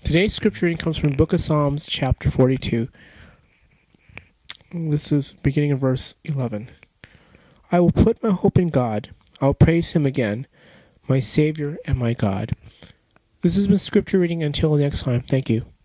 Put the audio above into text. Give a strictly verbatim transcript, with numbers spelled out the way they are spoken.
Today's scripture reading comes from the Book of Psalms, chapter forty-two. This is beginning of verse eleven. I will put my hope in God. I will praise him again, my Savior and my God. This has been scripture reading. Until next time, thank you.